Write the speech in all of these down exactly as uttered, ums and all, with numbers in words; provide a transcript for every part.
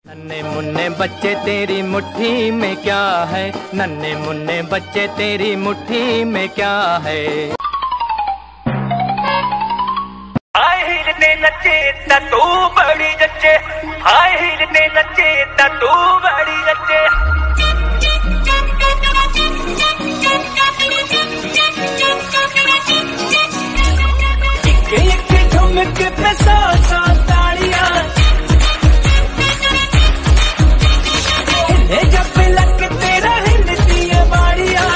नन्हे मुन्ने बच्चे तेरी मुट्ठी में क्या है, नन्हे मुन्ने बच्चे तेरी मुट्ठी में क्या है। हाय हील ने नचे ता तू बड़ी जच्चे, हाय हील ने नचे ता तू बड़ी जच्चे। एक एक ठुमक पे सौ सौ ताड़ियां, जब लग तेरा हिलती है बाड़ियां।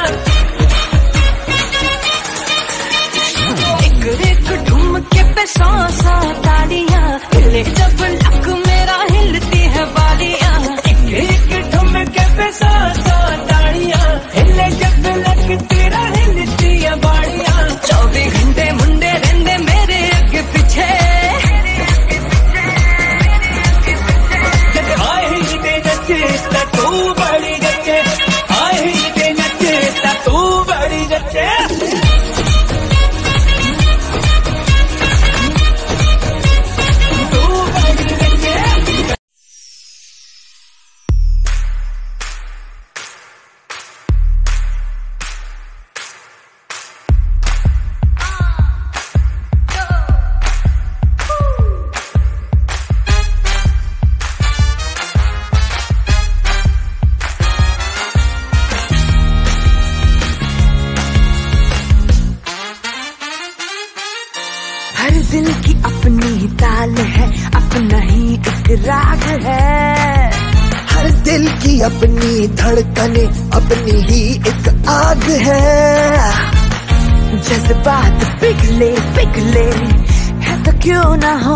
एक एक ठुमके पे सौ सौ ताड़ियां, जब लग मेरा हिलती है बाड़ियां। एक एक ठुमके पे सौ सौ ताड़ियां, जब लग तेरा हिलती है बाड़ियां। चौबीस घंटे मुंडे रहंदे मेरे आगे पीछे, हाय हिलते नचे ता तू बड़ी जच्चे, हाय हिलते नचे ता तू बड़ी जच्चे। हर दिल की अपनी ताल है, अपना ही एक राग है। हर दिल की अपनी धड़कने, अपनी ही एक आग है। जज्बात पिघले पिघले है तो क्यों ना हो,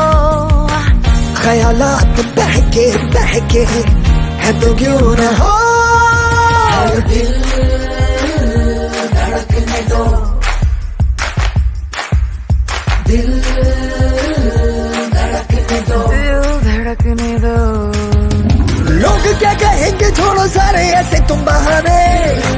ख्यालात बहके बहके है तो क्यों ना हो। हर दिल धड़कने दो, दिल धड़कने दो, दिल धड़कने दो। लोग क्या कहेंगे छोड़ो सारे ऐसे तुम बहाने,